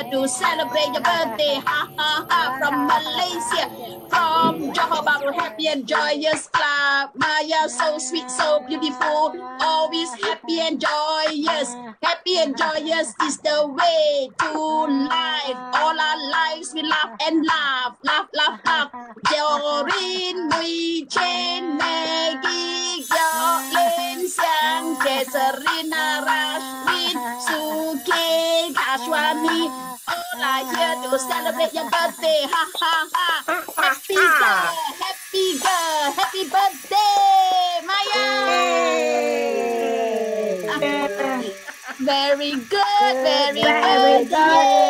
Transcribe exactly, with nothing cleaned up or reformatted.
to celebrate your birthday. Ha ha ha. From Malaysia, from Johor, Bahru, happy and joyous club. Marja, so sweet, so beautiful, always happy and joyous. Happy and joyous is the way to life. All our lives we laugh and laugh, laugh, laugh, laugh. Jorin, Mui Chen, Maggie, Lin, Xiang, Serena, Rashmin, Suki, Kashwani, all are here to celebrate your birthday. Ha ha ha. Happy girl, happy girl, happy birthday, Marja. Very good, very, very good. good.